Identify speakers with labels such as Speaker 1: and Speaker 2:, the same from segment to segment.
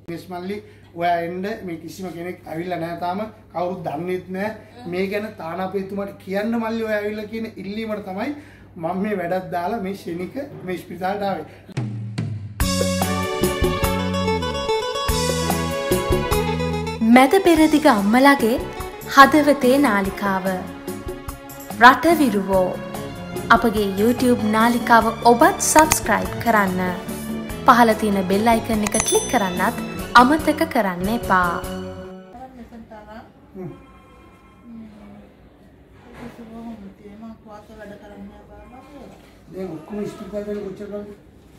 Speaker 1: මිස්මල්ලි ඔයා එන්න මේ කිසිම කෙනෙක් ඇවිල්ලා නැහැ තාම කවුරුත් දන්නේත් නැහැ මේ ගැන තානාපතිතුමාට කියන්න මල්ලි ඔයා ඇවිල්ලා කියන ඉල්ලීමට තමයි මම මේ වැඩක් දාලා මේ ශනික මේ ස්පිතාලට ආවේ.
Speaker 2: මැද පෙරදිග අම්මලාගේ හදවතේ නාලිකාව රට විරුවෝ අපගේ YouTube නාලිකාව ඔබත් subscribe කරන්න. පහළ තියෙන bell icon එක click කරන්නත් අමතක කරන්න එපා.
Speaker 1: දැන් ඔක්කොම ස්පිතාලේ කොච්චර ගානද?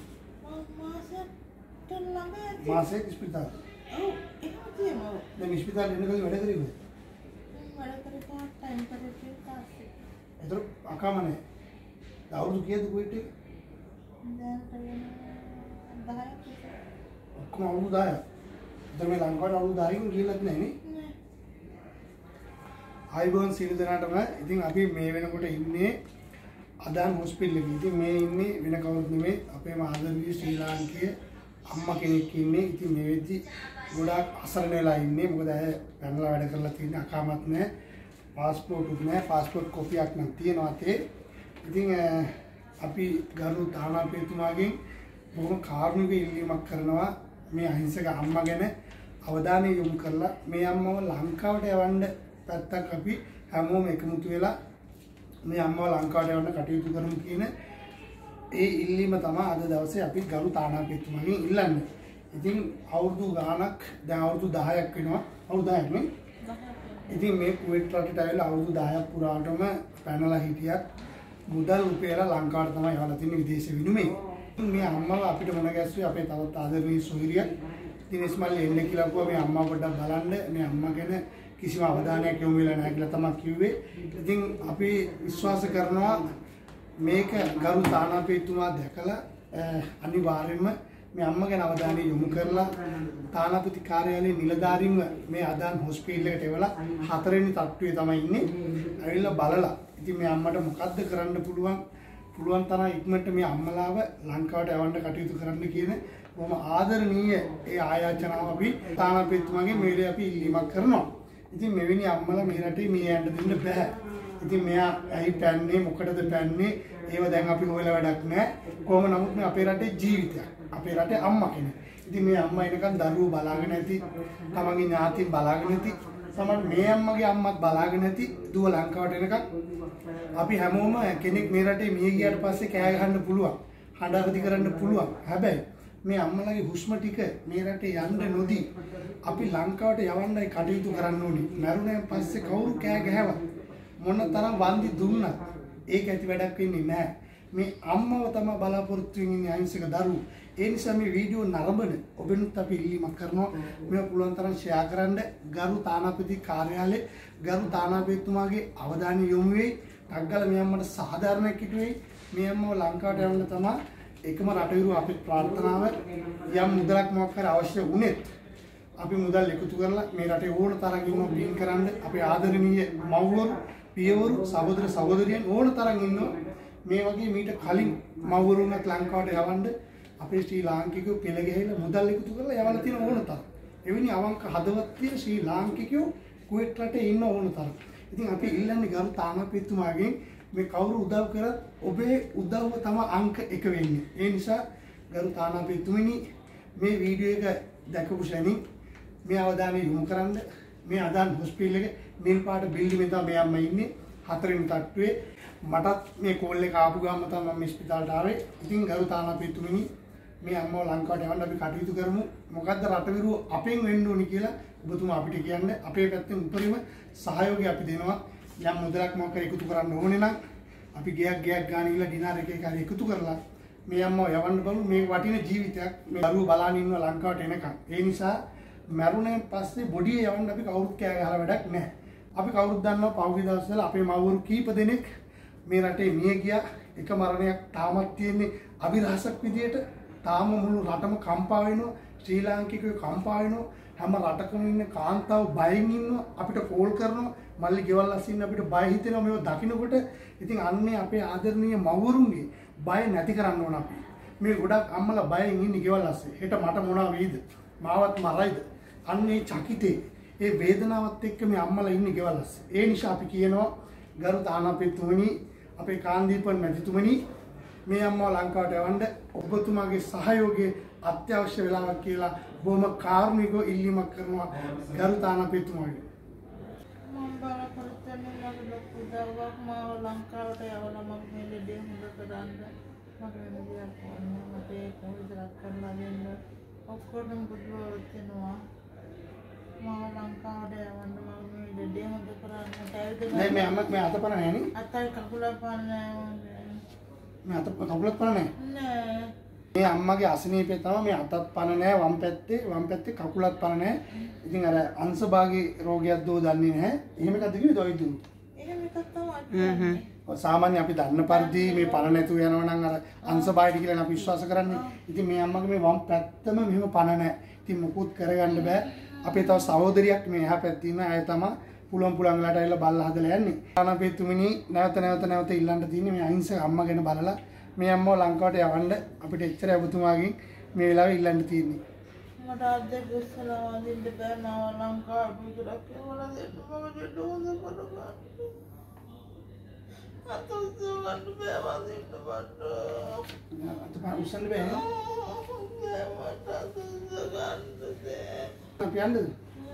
Speaker 1: මාසෙක ස්පිතාල. ඔව් ඒක තියෙනවා. දැන් ස්පිතාලේ එන්න කලින් වැඩ කරේ වැඩ කරේ ටයිම් කරේ තාස්සේ. ඒතර අකමනේ. අවුරුදු කීයද කොහෙට? දැන් 10ක්. ඔක්කොම අවුරුදු 10ක්. දැන් මේ ලංකාවට අවුරුදු 10කින් ගිහලත් නැහැ නේ. ආයිබෝන් සියලු දෙනාටම ඉතින් අපි මේ වෙනකොට ඉන්නේ අදාන් හොස්පිටල් එකේ. ඉතින් මේ ඉන්නේ වෙන කවුරුත් නෙමෙයි අපේම ආදරණීය ශ්‍රී ලාංකීය අම්මා කෙනෙක් ඉන්නේ. ඉතින් මේ වෙද්දි ගොඩාක් අසරණ වෙලා ඉන්නේ. මොකද ඇය පැනලා වැඩ කරලා තියෙන අකාමත් නැහැ. පාස්පෝර්ට් උත් නැහැ. පාස්පෝර්ට් කොපියක් නම් තියෙනවා තේ. ඉතින් අපි ගරු තානාපතිතුමාගෙන් බොහොම කාරුණික ඉල්ලීමක් කරනවා මේ අහිංසක අම්මා ගැන අවධානය යොමු කරලා මේ අම්මව ලංකාවට යවන්න පැත්තක් අපි හැමෝම එකමුතු වෙලා මේ අම්මව ලංකාවට යවන්න කටයුතු කරමු කියන ඒ ඉල්ලීම තමයි අද දවසේ අපි ගරු තානාපතිතුමාගෙන් ඉල්ලන්නේ. ඉතින් අවුරුදු ගාණක් දැන් අවුරුදු 10ක් වෙනවා. අවුරුදු 10ක් නේ. ඉතින් මේ කුවේට් රටට ඇවිල්ලා අවුරුදු 10ක් පුරාටම පැනලා හිටියත් මුදල් රුපියල ලංකාවට තමයි යවලා තියෙන්නේ විදේශ විනිමයේ. මේ අම්මව අපිට මොන ගැස්සුවේ අපේ තවත් ආදරණීය සොහිරිය. ඉතින් ඉස්මල් එන්නේ කියලා කිව්වා මේ අම්මා පොඩ්ඩක් බලන්න. මේ අම්මා ගැන කිසිම අවධානයක් යොමු වෙලා නැහැ කියලා තමයි කිව්වේ. ඉතින් අපි විශ්වාස කරනවා මේක ගරු තානාපතිතුමා දැකලා අනිවාර්යයෙන්ම මේ අම්මා ගැන අවධානය යොමු කරලා තානාපති කාර්යාලයේ නිලධාරීන්ව මේ අදාන් හොස්පිටල් එකට එවලා 4 වෙනි තට්ටුවේ තමයි ඉන්නේ. ඇවිල්ලා බලලා ඉතින් මේ අම්මට මොකද්ද කරන්න පුළුවන් තරම් ඉක්මනට මේ අම්මලාව ලංකාවට යවන්න කටයුතු කරන්න කියන බොහොම ආදරණීය ඒ ආයාචනාව අපි තානාපතිතුමාගේ මේලේ අපි ඉල්ලීමක් කරනවා. ඉතින් මෙවැනි අම්මලා මේ රටේ මේ යන්න දෙන්න බෑ. ඉතින් මෙයා ඇයි පැන්නේ මොකටද පැන්නේ ඒව දැන් අපි හොයලා වැඩක් නැහැ. කොහොම නමුත් මේ අපේ රටේ ජීවිතයක්. අපේ රටේ අම්මා කෙනෙක්. ඉතින් මේ අම්මා එනකන් දරුවෝ බලාගෙන ඇති, තමන්ගේ ඥාතීන් බලාගෙන ඇති, සමහර මේ අම්මගේ අම්මත් බලාගෙන ඇති දුව ලංකාවට එනකන් අපි හැමෝම කෙනෙක් මේ රටේ මිය ගියාට පස්සේ කෑ ගහන්න පුළුවන්. හඬවති කරන්න පුළුවන්. හැබැයි මේ අම්මලාගේ හුස්ම ටික මේ රටේ යන්න නොදී අපි ලංකාවට යවන්නයි කටයුතු කරන්න ඕනේ. මරුණෙන් පස්සේ කවුරු කෑ ගැහුවා මොන තරම් වන්දි දුන්නත් ඒක ඇති වැඩක් වෙන්නේ නැහැ. මේ අම්මව තමයි බලාපොරොත්තු වෙන්නේ අහිංසක දරුවෝ. ඒ නිසා මේ වීඩියෝ නරඹන ඔබෙනුත් අපි ඉල්ලීමක් කරනවා මේක පුළුවන් තරම් ෂෙයා කරන්න. ගරු තානාපති කාර්යාලයේ ගරු තානාපතිතුමාගේ අවධානය යොමු වෙයි. ටග්ගල මේ අම්මට සාධාරණයක් හිටුවේ. මේ අම්මව ලංකාවට යවන්න තමයි එකම රටවිරු අපේ ප්‍රාර්ථනාව. යම් මුදලක් මොකක් හරි අවශ්‍ය වුණෙත් අපි මුදල් එකතු කරලා මේ රටේ ඕන තරම් ඉන්නව බින් කරන්න අපේ ආදරණීය මව්වරු පියවරු සහෝදර සහෝදරියන් ඕන තරම් ඉන්නවා. මේ වගේ මීට කලින් මව්වරුන්වත් ලංකාවට යවන්න අපේ ශ්‍රී ලාංකිකයෝ පෙළ ගහලා මුදල් එකතු කරලා යවලා තියෙන ඕන තරම්. එවැනි අවංක හදවත් තියෙන ශ්‍රී ලාංකිකයෝ කුවේට් රටේ ඉන්න ඕන තරම්. ඉතින් අපි ඉල්ලන්නේ ගරු තානාපතිතුමාගෙන් මේ කවුරු උදව් කරත් ඔබේ උදව්ව තමයි අංක 1 වෙන්නේ. ඒ නිසා ගරු තානාපතිතුමනි මේ වීඩියෝ එක දැකපු ශෙනින් මේ අවධානය යොමු කරන්න. මේ අදාන් හොස්පිටල් එකේ නිල් පාට බිල්ඩින් එකේ තමයි අම්මා ඉන්නේ 4 වෙනි තට්ටුවේ. මටත් මේ කෝල් එක ආපු ගමන් තමයි මම ස්පිතාලට ආවේ. ඉතින් ගරු තානාපතිතුමනි මේ අම්මව ලංකාවට යවන්න අපි කටයුතු කරමු. මොකද්ද රටවිරුව අපෙන් වෙන්න ඕනි කියලා ඔබතුමා අපිට කියන්න. අපේ පැත්තෙන් උපරිම සහයෝගය අපි දෙනවා. යම් මුදලක් මොකක් හරි එකතු කරන්න ඕනේ නම් අපි ගයක් ගාන ගිහලා ඩිනාර් එකක හරි එකතු කරලා මේ අම්මව යවන්න බලමු. මේ වටින ජීවිතයක් මේ දරුවෝ බලාගෙන ඉන්නවා ලංකාවට එනකන්. ඒ නිසා මරුණෙන් පස්සේ බොඩිය යවන්න අපි කවුරුත් කෑ ගහලා වැඩක් නැහැ. අපි කවුරුත් දන්නවා පහුගිය දවස්වල අපේ මව්වරු කීප දෙනෙක් මේ රටේ මිය ගියා. එක මරණයක් තාමත් තියෙන්නේ අවිරහසක් විදියට. තාම මුළු රටම කම්පා වෙනවා. ශ්‍රී ලාංකිකයෝ කම්පා වෙනවා. හැම රටකම ඉන්න කාන්තාව බයෙන් ඉන්නවා. අපිට කෝල් කරනවා. මල්ලි ගෙවල් අස්සින්න අපිට බය හිතෙනවා මේව දකින්නකොට. ඉතින් අන්නේ අපේ ආදරණීය මව්වරුන්ගේ බය නැති කරන්න ඕන අපි. මේ ගොඩක් අම්මලා බයෙන් ඉන්නේ ගෙවල් අස්සේ. හෙට මට මොනවා වෙයිද? මාවත් මරයිද? අන්නේ චකිතේ ඒ වේදනාවත් එක්ක මේ අම්මලා ඉන්නේ ගෙවලස්. ඒ නිසා අපි කියනවා ගරු තානාපතිතුමනි අපේ කාන්දීපන් මැතිතුමනි මේ අම්මව ලංකාවට යවන්න ඔබතුමාගේ සහයෝගය අත්‍යවශ්‍ය වෙලාවක් කියලා බොහොම කාරුණිකව ඉල්ලීමක් කරනවා ගරු තානාපතිතුමාගේ.
Speaker 3: මම බලාපොරොත්තු වෙනවා මගේ ලොකු දරුවක් මාව ලංකාවට යවලා මම මේ ලෙඩේ හොඳ කරන්න මගේ වෙනදියක් ඕනේ මට ඒක විතරක් කරලා දෙන්න ඔක්කොම බුදුවරත් වෙනවා මාව ලංකාවට යවන්න මම මේ ලෙඩේ හොඳ කරන්න ඇවිදලා
Speaker 1: නෑ මේ අම්මක් මේ අතපන නෑ නේ
Speaker 3: අතයි කකුල පාන්නේ
Speaker 1: මේ අත කකුලත් පන නෑ
Speaker 3: නෑ
Speaker 1: මේ අම්මගේ අසනීපේ තමයි මේ අතත් පන නෑ වම් පැත්තේ කකුලත් පන නෑ ඉතින් අර අංශභාගී රෝගයක් දෝ දන්නේ නැහැ එහෙම එකක්ද කිව්වද ඔය දුන්නු
Speaker 3: එහෙම එකක් තමයි
Speaker 1: සාමාන්‍ය අපි දන්න පරිදි මේ පණ නැතුව යනවා නම් අර අංශභාගී කියලා අපි විශ්වාස කරන්නේ. ඉතින් මේ අම්මගේ මේ වම් පැත්තම මෙහෙම පණ නැහැ. ඉතින් මොකුත් කරගන්න බෑ. අපේ තව සහෝදරියක් මේ එහා පැත්තේ ඉන්න අය තමයි පුළුවන් වෙලාවට ඇවිල්ලා බල්ලා හදලා යන්නේ. අනාපේතුමිනි නැවත ඉල්ලන්න තියෙන්නේ මේ අහිංසක අම්මා ගැන බලලා මේ අම්මව ලංකාවට යවන්න අපිට එච්චර ඔබතුමාගෙන් මේ වෙලාවේ ඉල්ලන්න තියෙන්නේ.
Speaker 3: මට අද ගොස්සලා වඳින්න බෑ මාව ලංකාවට විතරක් යවලා දෙන්න මම දෙන්න හොඳ කරගන්න. අතොස්සවන්න බෑ වඳින්න මට.
Speaker 1: අතපා උස්සන්න බෑ නේ?
Speaker 3: මට අතොස්සගන්න බෑ.
Speaker 1: අපි යන්නද?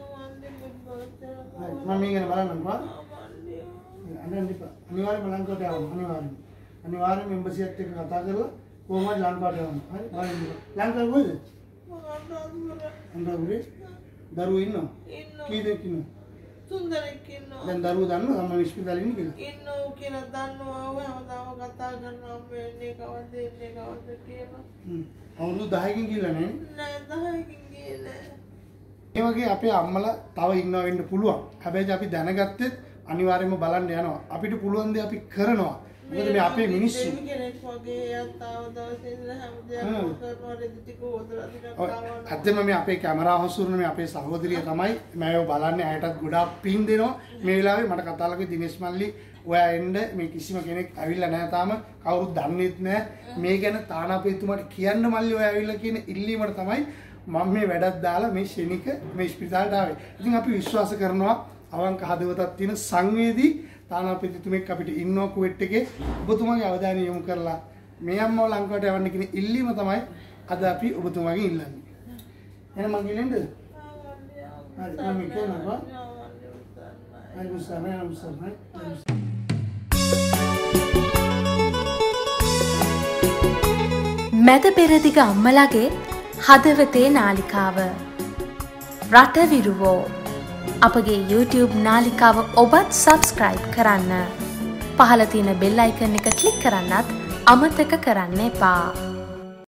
Speaker 1: මම මේ ගැන බලන්නම්කෝ. අනිවාර්යයෙන්ම ලංකාවට යවන්න අනිවාර්යයෙන්ම එම්බසියත් එක්ක කතා කරලා කොහොමද ලංකාවට යවන්න. හරි බලන්න. ලංකාවේ කොහෙද? අන්දරේ දරුවෝ ඉන්නවා. කී දෙනෙක් ඉන්නවා?
Speaker 3: 3 දෙනෙක් ඉන්නවා.
Speaker 1: දැන් දරුවෝ දන්නවද අම්මා විශ්වවිද්‍යාලේ ඉන්නේ කියලා?
Speaker 3: ඉන්නෝ කියලා දන්නවා. ඔය හැමදාම කතා කරනවා මේ කවද්ද ඉන්නේ කවද්ද කියලා.
Speaker 1: අවුරුදු 10කින් ගිහලා නැහැ.
Speaker 3: නෑ 10කින් ගියේ
Speaker 1: ඒ වගේ අපේ අම්මලා තව ඉන්නවා වෙන්න පුළුවන්. හැබැයි අපි දැනගත්තෙත් අනිවාර්යයෙන්ම බලන්න යනවා. අපිට පුළුවන් දේ අපි කරනවා. මොකද මේ අපේ මිනිස්සු
Speaker 3: කෙනෙක් වගේ යතාව දවසේ ඉඳලා හැමදේම කරනවා රෙදි ටික හොදලා ටිකක් කරනවා.
Speaker 1: ඇත්තම මේ අපේ කැමරා හසුරුවන මේ අපේ සහෝදරිය තමයි මම බලන්නේ අයටත් ගොඩාක් පින් දෙනවා. මේ වෙලාවේ මට කතා කරලා දිනේෂ් මල්ලි ඔයා එන්න මේ කිසිම කෙනෙක් ඇවිල්ලා නැහැ තාම කවුරුත් දන්නේත් නැහැ. මේ ගැන තානාපතිතුමාට කියන්න මල්ලි ඔයා ඇවිල්ලා කියන ඉල්ලීමට තමයි මම මේ වැඩක් දාලා මේ ශනික මේ ස්පිතාලට ආවේ. ඉතින් අපි විශ්වාස කරනවා අවංක හදවතක් තියෙන සංවේදී තානාපතිතුමෙක් අපිට ඉන්නවා කුවෙට් එකේ. ඔබතුමාගේ අවධානය යොමු කරලා මේ අම්මව ලංකාවට යවන්න කියන ඉල්ලීම තමයි අද අපි ඔබතුමාගෙන් ඉල්ලන්නේ. එහෙනම් මං ඉල්ලන්නද? හරි මම කියනවා. හරි මුස්සමයි.
Speaker 2: මැද පෙරදිග අම්මලාගේ හදවතේ නාලිකාව රටවිරුවෝ අපගේ YouTube නාලිකාව ඔබත් සබස්ක්‍රයිබ් කරන්න. පහළ තියෙන බෙල් අයිකන් එක ක්ලික් කරන්නත් අමතක කරන්න එපා.